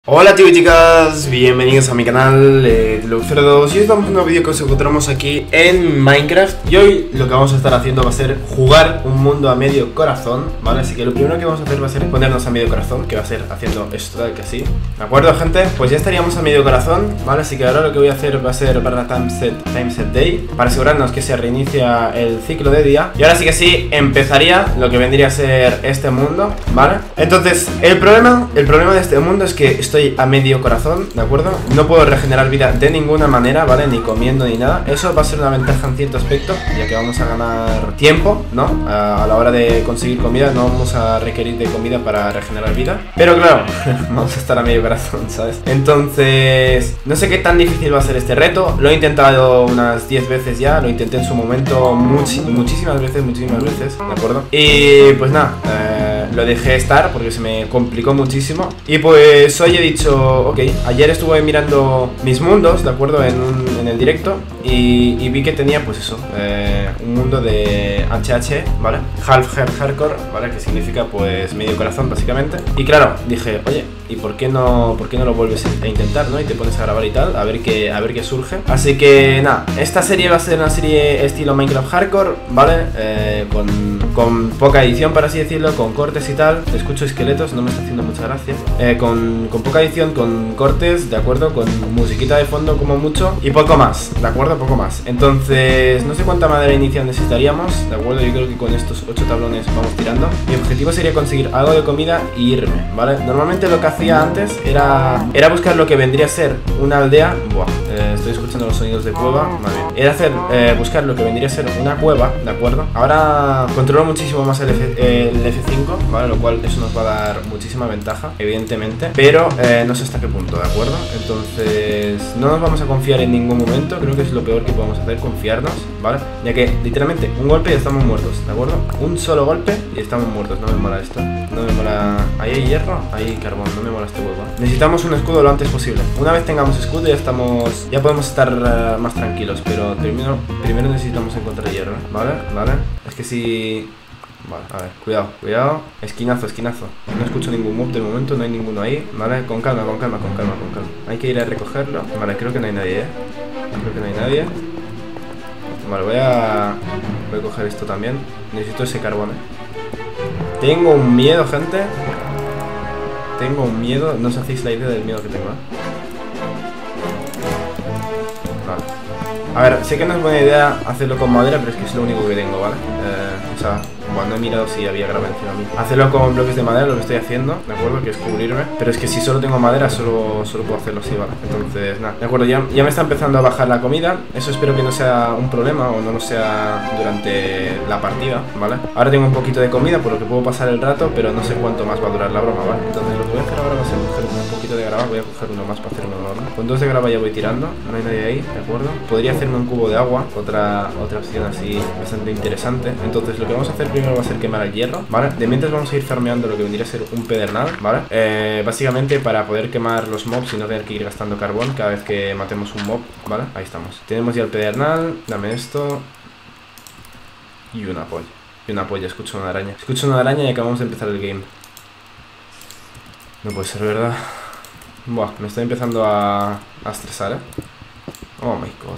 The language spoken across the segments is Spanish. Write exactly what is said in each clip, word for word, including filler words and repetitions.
Hola chicos y chicas, bienvenidos a mi canal eh, Deluxe cero dos y hoy estamos en un nuevo vídeo que os encontramos aquí en Minecraft. Y hoy lo que vamos a estar haciendo va a ser jugar un mundo a medio corazón, ¿vale? Así que lo primero que vamos a hacer va a ser ponernos a medio corazón, que va a ser haciendo esto tal que así. ¿De acuerdo, gente? Pues ya estaríamos a medio corazón, ¿vale? Así que ahora lo que voy a hacer va a ser barra timeset, timeset day, para asegurarnos que se reinicia el ciclo de día. Y ahora sí que sí, empezaría lo que vendría a ser este mundo, ¿vale? Entonces, el problema, el problema de este mundo es que estoy a medio corazón, ¿de acuerdo? No puedo regenerar vida de ninguna manera, ¿vale? Ni comiendo ni nada. Eso va a ser una ventaja en cierto aspecto, ya que vamos a ganar tiempo, ¿no? A, a la hora de conseguir comida no vamos a requerir de comida para regenerar vida. Pero claro, vamos a estar a medio corazón, ¿sabes? Entonces, no sé qué tan difícil va a ser este reto. Lo he intentado unas diez veces ya, lo intenté en su momento much muchísimas veces, muchísimas veces, ¿de acuerdo? Y pues nada, eh, lo dejé estar porque se me complicó muchísimo. Y pues hoy he dicho, ok, ayer estuve mirando mis mundos, ¿de acuerdo? En, un, en el directo y, y vi que tenía pues eso, eh, un mundo de H H, ¿vale? Half Heart Hardcore, ¿vale? Que significa pues medio corazón básicamente. Y claro, dije, oye, ¿y por qué no, por qué no lo vuelves a intentar, ¿no? Y te pones a grabar y tal, a ver qué, a ver qué surge. Así que nada, esta serie va a ser una serie estilo Minecraft Hardcore, ¿vale? Eh, con, con poca edición, por así decirlo, con cortes y tal. Escucho esqueletos, no me está haciendo mucha gracia. Eh, con, con poca edición, con cortes, ¿de acuerdo? Con musiquita de fondo como mucho y poco más, ¿de acuerdo? Poco más. Entonces, no sé cuánta madera inicial necesitaríamos, ¿de acuerdo? Yo creo que con estos ocho tablones vamos tirando. Mi objetivo sería conseguir algo de comida y irme, ¿vale? Normalmente lo que hacía antes era, era buscar lo que vendría a ser una aldea. Buah, eh, estoy escuchando los sonidos de cueva, madre mía. Era hacer, eh, buscar lo que vendría a ser una cueva, ¿de acuerdo? Ahora controlo muchísimo más el, F, eh, el F cinco, ¿vale? Lo cual eso nos va a dar muchísima ventaja, evidentemente. Pero eh, no sé hasta qué punto, ¿de acuerdo? Entonces no nos vamos a confiar en ningún momento. Creo que es lo peor que podemos hacer, confiarnos, ¿vale? Ya que literalmente un golpe y estamos muertos, ¿de acuerdo? Un solo golpe y estamos muertos. No me mola esto, no me mola. Ahí hay hierro, ahí hay carbón, no me mola este huevo. Necesitamos un escudo lo antes posible. Una vez tengamos escudo ya estamos, ya podemos estar uh, más tranquilos. Pero primero, primero necesitamos encontrar hierro, ¿vale? ¿Vale? Es que si... Vale, a ver, cuidado, cuidado. Esquinazo, esquinazo. No escucho ningún mob de momento, no hay ninguno ahí. Vale, con calma, con calma, con calma, con calma. Hay que ir a recogerlo. Vale, creo que no hay nadie, ¿eh? Creo que no hay nadie. Vale, voy a... Voy a coger esto también. Necesito ese carbón, ¿eh? Tengo un miedo, gente. Tengo un miedo. No os hacéis la idea del miedo que tengo, ¿eh? Vale. A ver, sé que no es buena idea hacerlo con madera, pero es que es lo único que tengo, ¿vale? Eh, o sea, bueno, no he mirado si había grava encima de mí. Hacerlo con bloques de madera, lo que estoy haciendo, ¿de acuerdo? Que es cubrirme. Pero es que si solo tengo madera, solo, solo puedo hacerlo así, ¿vale? Entonces, nada, de acuerdo, ya, ya me está empezando a bajar la comida. Eso espero que no sea un problema o no lo sea durante la partida, ¿vale? Ahora tengo un poquito de comida, por lo que puedo pasar el rato, pero no sé cuánto más va a durar la broma, ¿vale? Entonces lo que voy a hacer ahora va a ser coger un poquito de grava. Voy a coger uno más para hacer uno enorme. Con dos de grava ya voy tirando, no hay nadie ahí, ¿de acuerdo? Podría hacerme un cubo de agua, otra, otra opción así bastante interesante. Entonces lo que vamos a hacer primero va a ser quemar el hierro, ¿vale? De mientras vamos a ir farmeando lo que vendría a ser un pedernal, ¿vale? Eh, básicamente para poder quemar los mobs y no tener que ir gastando carbón cada vez que matemos un mob, ¿vale? Ahí estamos. Tenemos ya el pedernal, dame esto. Y una polla. Y una polla, escucho una araña. Escucho una araña y acabamos de empezar el game. No puede ser verdad. Buah, me estoy empezando a, a estresar, ¿eh? Oh my god.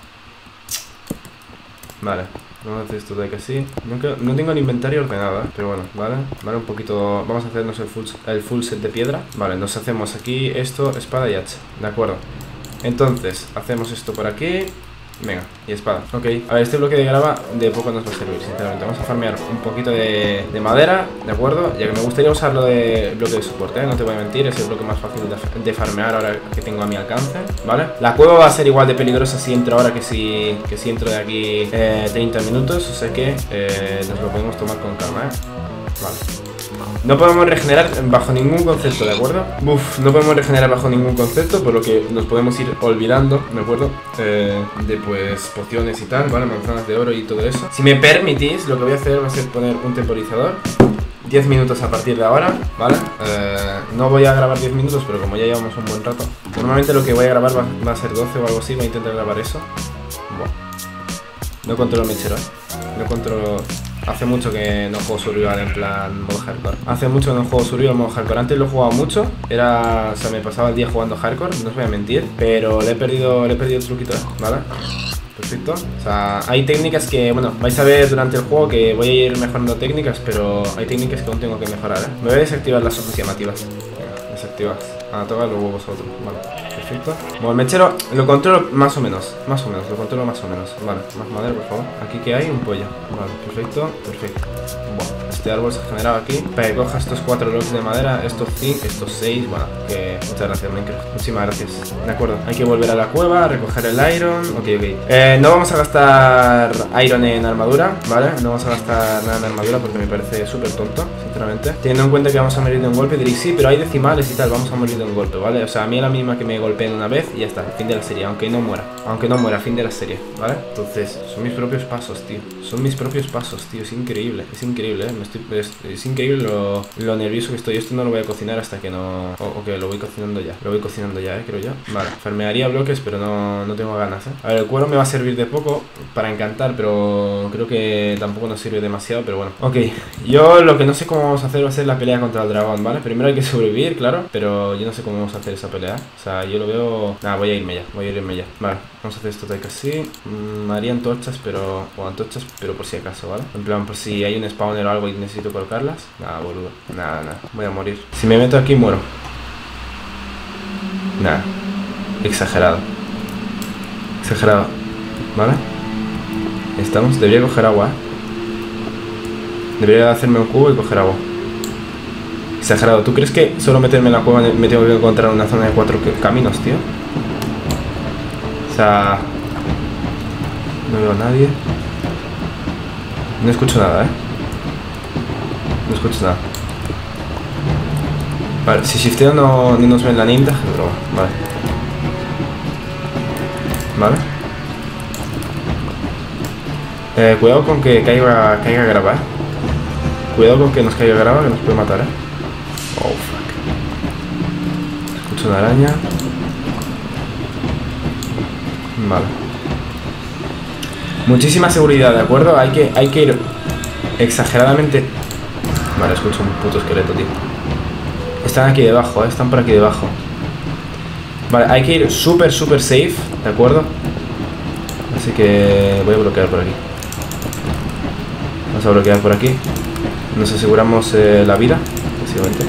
Vale, vamos a hacer esto de aquí así. Nunca, no tengo el inventario ordenado, ¿eh? Pero bueno, vale. Vale, un poquito. Vamos a hacernos el full, el full set de piedra. Vale, nos hacemos aquí esto, espada y hacha. De acuerdo. Entonces, hacemos esto por aquí. Venga, y espada. Ok, a ver, este bloque de grava de poco nos va a servir, sinceramente. Vamos a farmear un poquito de, de madera, ¿de acuerdo? Ya que me gustaría usarlo de bloque de soporte, ¿eh? No te voy a mentir, es el bloque más fácil de, de farmear ahora que tengo a mi alcance, ¿vale? La cueva va a ser igual de peligrosa si entro ahora que si, que si entro de aquí eh, treinta minutos, o sea que eh, nos lo podemos tomar con calma, ¿eh? Vale. No podemos regenerar bajo ningún concepto, ¿de acuerdo? Uf, no podemos regenerar bajo ningún concepto, por lo que nos podemos ir olvidando, ¿de acuerdo? Eh, de pues pociones y tal, ¿vale? Manzanas de oro y todo eso. Si me permitís, lo que voy a hacer va a ser poner un temporizador. diez minutos a partir de ahora, ¿vale? Eh, no voy a grabar diez minutos, pero como ya llevamos un buen rato. Normalmente lo que voy a grabar va, va a ser doce o algo así, voy a intentar grabar eso. Buah. No controlo el mechero, ¿eh? No controlo... Hace mucho que no juego survival en plan modo hardcore. Hace mucho que no juego survival en modo hardcore. Antes lo he jugado mucho. Era... O sea, me pasaba el día jugando hardcore, no os voy a mentir. Pero le he perdido, le he perdido el truquito, ¿vale? Perfecto. O sea, hay técnicas que, bueno, vais a ver durante el juego que voy a ir mejorando técnicas, pero hay técnicas que aún tengo que mejorar, ¿eh? Me voy a desactivar las hojas llamativas. Venga, desactivadas. Ah, toca luego vosotros. Vale. Perfecto. Bueno, el mechero lo controlo más o menos. Más o menos, lo controlo más o menos. Vale, más madera, por favor. Aquí que hay un pollo. Vale, perfecto, perfecto. Bueno, este árbol se ha generado aquí. Para que coja estos cuatro blocks de madera, estos cinco, estos seis. Bueno, que muchas gracias, Minecraft. Muchísimas gracias. De acuerdo, hay que volver a la cueva, recoger el iron. Ok, ok. Eh, no vamos a gastar iron en armadura, ¿vale? No vamos a gastar nada en armadura porque me parece súper tonto, sinceramente. Teniendo en cuenta que vamos a morir de un golpe, diréis, sí, pero hay decimales y tal, vamos a morir de un golpe, ¿vale? O sea, a mí es la misma que me golpeen una vez y ya está, fin de la serie, aunque no muera. Aunque no muera, fin de la serie, ¿vale? Entonces, son mis propios pasos, tío. Son mis propios pasos, tío. Es increíble, es increíble, ¿eh? Me estoy, es, es increíble lo, lo nervioso que estoy. Esto no lo voy a cocinar hasta que no... O, ok, lo voy cocinando ya. Lo voy cocinando ya, ¿eh? Creo yo. Vale, farmearía bloques, pero no, no tengo ganas, ¿eh? A ver, el cuero me va a servir de poco para encantar, pero creo que tampoco nos sirve demasiado, pero bueno. Ok, yo lo que no sé cómo vamos a hacer va a ser la pelea contra el dragón, ¿vale? Primero hay que sobrevivir, claro, pero yo no sé cómo vamos a hacer esa pelea. O sea, yo lo veo... Nada, voy a irme ya, voy a irme ya. Vale, vamos a hacer esto tal que así. Mm, haría antorchas, pero... O antorchas, pero por si acaso, ¿vale? En plan, por si hay un spawner o algo y necesito colocarlas. Nada, boludo. Nada, nada. Voy a morir. Si me meto aquí, muero. Nada. Exagerado. Exagerado. ¿Vale? Estamos. Debería coger agua, ¿eh? Debería hacerme un cubo y coger agua. Exagerado. ¿Tú crees que solo meterme en la cueva me tengo que encontrar una zona de cuatro caminos, tío? O sea... No veo a nadie. No escucho nada, ¿eh? No escucho nada. Vale, si shifteo no, no nos ven la ninja, pero vale. Vale. Eh, cuidado con que caiga, caiga grava, ¿eh? Cuidado con que nos caiga grava, que nos puede matar, ¿eh? Oh, fuck. Escucho una araña. Vale. Muchísima seguridad, ¿de acuerdo? Hay que, hay que ir exageradamente... Vale, escucho un puto esqueleto, tío. Están aquí debajo, ¿eh? Están por aquí debajo. Vale, hay que ir súper, súper safe, ¿de acuerdo? Así que voy a bloquear por aquí. Vamos a bloquear por aquí. Nos aseguramos eh, la vida, básicamente.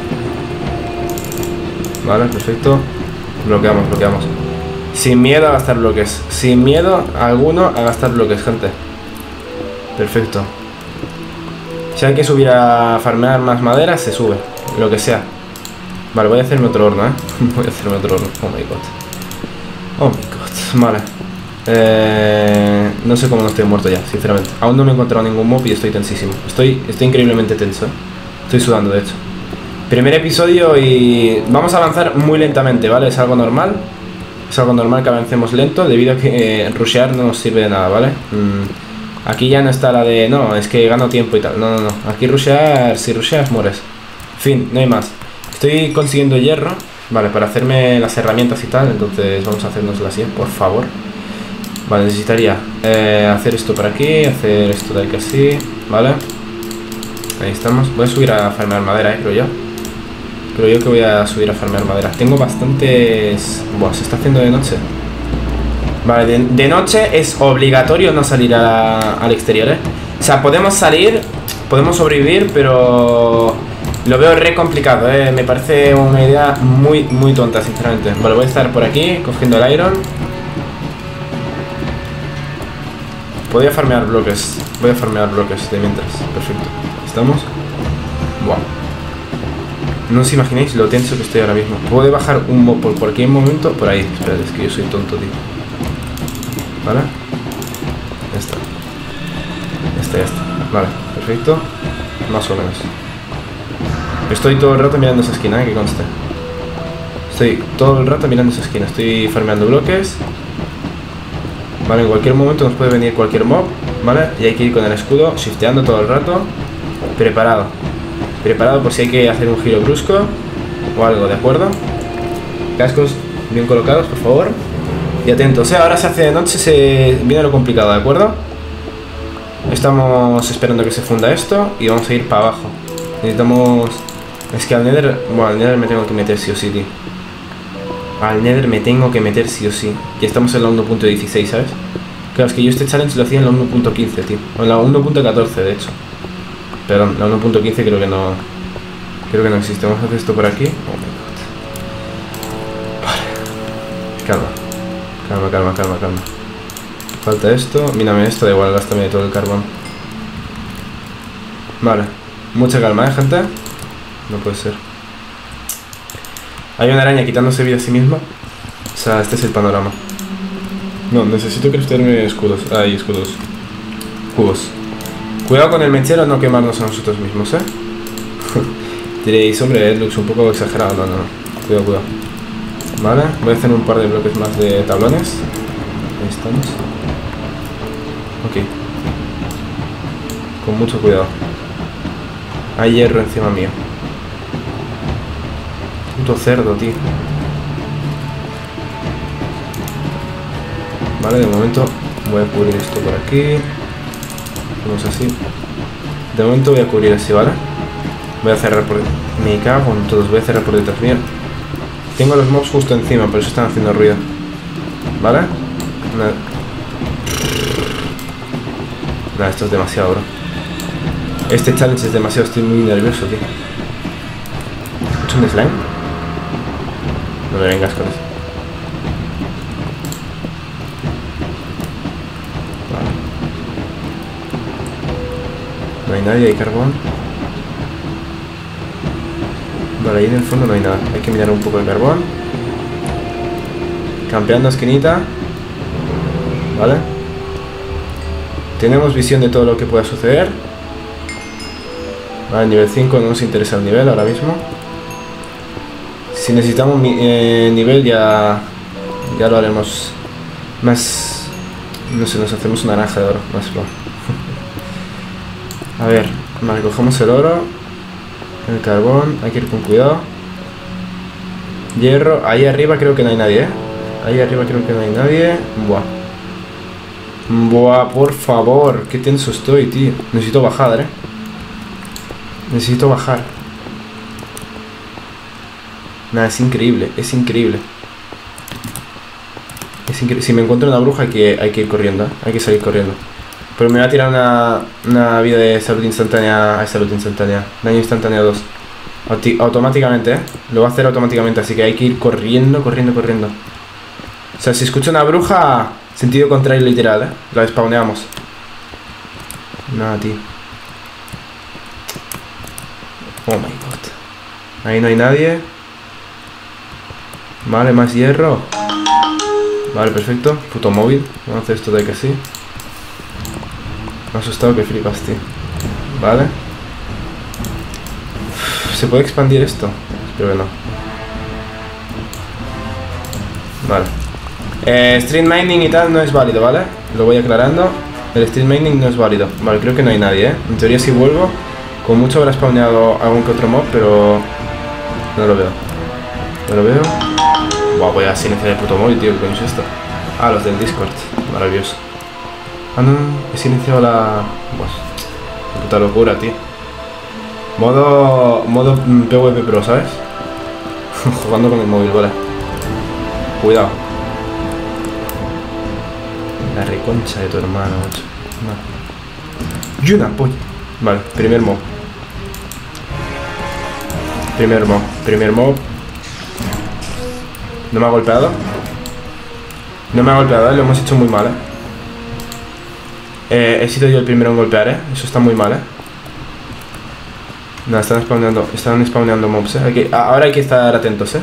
Vale, perfecto. Bloqueamos, bloqueamos. Sin miedo a gastar bloques. Sin miedo alguno a gastar bloques, gente. Perfecto. Si hay que subir a farmear más madera, se sube. Lo que sea. Vale, voy a hacerme otro horno, ¿eh? Voy a hacerme otro horno. Oh my god. Oh my god. Vale. Eh, no sé cómo no estoy muerto ya, sinceramente. Aún no me he encontrado ningún mob y estoy tensísimo. Estoy, estoy increíblemente tenso, ¿eh? Estoy sudando, de hecho. Primer episodio y... Vamos a avanzar muy lentamente, ¿vale? Es algo normal. Es algo normal que avancemos lento debido a que eh, rushear no nos sirve de nada, ¿vale? Mm, aquí ya no está la de... No, es que gano tiempo y tal. No, no, no. Aquí rushear... Si rusheas, mueres. Fin, no hay más. Estoy consiguiendo hierro, vale, para hacerme las herramientas y tal. Entonces vamos a hacernoslas así, por favor. Vale, necesitaría eh, hacer esto por aquí, hacer esto de aquí así, ¿vale? Ahí estamos. Voy a subir a farmear madera, eh, creo yo. Creo yo que voy a subir a farmear madera. Tengo bastantes... Buah, se está haciendo de noche. Vale, de, de noche es obligatorio no salir a, al exterior, ¿eh? O sea, podemos salir, podemos sobrevivir, pero... Lo veo re complicado, ¿eh? Me parece una idea muy, muy tonta, sinceramente. Vale, voy a estar por aquí, cogiendo el iron. Voy a farmear bloques. Voy a farmear bloques de mientras. Perfecto. ¿Estamos? Wow. No os imagináis lo tenso que estoy ahora mismo. Puedo bajar un mob por cualquier momento. Por ahí. Espera, es que yo soy tonto, tío. ¿Vale? Ya está. Ya está, ya está. Vale, perfecto. Más o menos. Estoy todo el rato mirando esa esquina, ¿eh? Que conste. Estoy todo el rato mirando esa esquina. Estoy farmeando bloques. Vale, en cualquier momento nos puede venir cualquier mob, ¿vale? Y hay que ir con el escudo, shifteando todo el rato. Preparado. Preparado por si hay que hacer un giro brusco o algo, ¿de acuerdo? Cascos bien colocados, por favor. Y atentos, ¿eh? Ahora se hace de noche, se viene lo complicado, ¿de acuerdo? Estamos esperando que se funda esto y vamos a ir para abajo. Necesitamos... Es que al Nether... Bueno, al Nether me tengo que meter sí o sí, tío. Al Nether me tengo que meter sí o sí. Y estamos en la uno punto dieciséis, ¿sabes? Claro, es que yo este challenge lo hacía en la uno punto quince, tío. O en la uno punto catorce, de hecho. Perdón, la uno punto quince creo que no... Creo que no existe. Vamos a hacer esto por aquí. Oh my god. Vale. Calma. Calma, calma, calma, calma. Falta esto. Mírame esto, da igual, gástame todo el carbón. Vale. Mucha calma, ¿eh, gente? No puede ser. Hay una araña quitándose vida a sí misma. O sea, este es el panorama. No, necesito craftearme escudos. Ah, hay escudos. Cubos. Cuidado con el mechero, no quemarnos a nosotros mismos, ¿eh? Diréis, hombre, Edlux, un poco exagerado. No, no, no. Cuidado, cuidado. Vale, voy a hacer un par de bloques más de tablones. Ahí estamos. Ok. Con mucho cuidado. Hay hierro encima mío. Puto cerdo, tío. Vale, de momento voy a cubrir esto por aquí. Hacemos así. De momento voy a cubrir así, ¿vale? Voy a cerrar por... Me cago en todos, voy a cerrar por detrás mío. Tengo los mobs justo encima, por eso están haciendo ruido. ¿Vale? Nada. Nada, esto es demasiado, bro. Este challenge es demasiado, estoy muy nervioso, tío. ¿Escucho un slime? No me vengas con eso. Vale. No hay nadie, hay carbón. Vale, ahí en el fondo no hay nada. Hay que mirar un poco de carbón. Campeando esquinita. Vale. Tenemos visión de todo lo que pueda suceder. Vale, nivel cinco, no nos interesa el nivel ahora mismo. Si necesitamos eh, nivel ya ya lo haremos más, no sé, nos hacemos una naranja de oro, más pro. A ver, vale, cogemos el oro, el carbón, hay que ir con cuidado. Hierro, ahí arriba creo que no hay nadie, ¿eh? Ahí arriba creo que no hay nadie. Buah. Buah, por favor, qué tenso estoy, tío. Necesito bajar, ¿eh? Necesito bajar. Nada, es increíble, es increíble. Es increíble. Si me encuentro una bruja hay que, hay que ir corriendo, ¿eh? Hay que salir corriendo. Pero me va a tirar una, una vida de salud instantánea. Ay, salud instantánea. Daño instantáneo dos. Auti automáticamente, ¿eh? Lo va a hacer automáticamente, así que hay que ir corriendo, corriendo, corriendo. O sea, si escucho una bruja, sentido contrario literal, ¿eh? La despawneamos. Nada, tío. Oh my god. Ahí no hay nadie. Vale, más hierro. Vale, perfecto. Puto móvil. Vamos a hacer esto de que sí. Me ha asustado que flipas, tío. Vale. ¿Se puede expandir esto? Espero que no. Vale. Eh, stream mining y tal no es válido, ¿vale? Lo voy aclarando. El stream mining no es válido. Vale, creo que no hay nadie, ¿eh? En teoría si vuelvo, con mucho habrá spawneado algún que otro mob, pero no lo veo. No lo veo. Buah, voy a silenciar el puto móvil, tío. ¿Qué coño es esto? Ah, los del Discord. Maravilloso. Ah, no, he silenciado la... Buah, qué puta locura, tío. Modo... Modo PvP Pro, ¿sabes? Jugando con el móvil, vale. Cuidado. La reconcha de tu hermano, macho. Vale. Y una polla. Vale, primer mob. Primer mob. Primer mob. ¿No me ha golpeado? No me ha golpeado, ¿eh? Lo hemos hecho muy mal, ¿eh? Eh, he sido yo el primero en golpear, ¿eh? Eso está muy mal, ¿eh? No, están spawneando, están spawneando mobs, ¿eh? Hay que, ahora hay que estar atentos, ¿eh?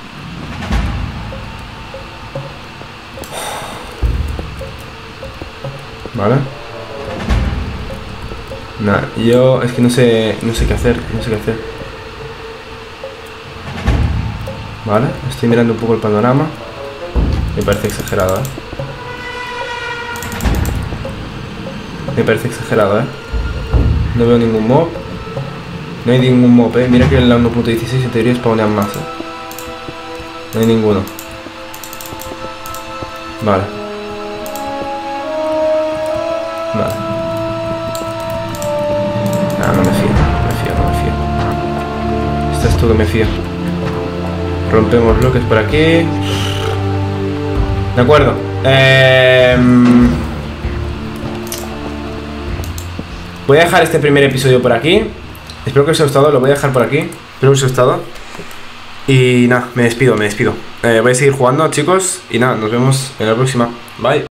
Vale. Nah, yo es que no sé, no sé qué hacer, no sé qué hacer. Vale, estoy mirando un poco el panorama. Me parece exagerado, ¿eh? Me parece exagerado, ¿eh? No veo ningún mob. No hay ningún mob, ¿eh? Mira que en la uno punto dieciséis en teoría spawnean más, ¿eh? No hay ninguno. Vale. Vale. esto que me fío. Rompemos bloques por aquí. De acuerdo. Eh... Voy a dejar este primer episodio por aquí. Espero que os haya gustado, lo voy a dejar por aquí. Espero que os haya gustado. Y nada, me despido, me despido. Eh, voy a seguir jugando, chicos. Y nada, nos vemos en la próxima. Bye.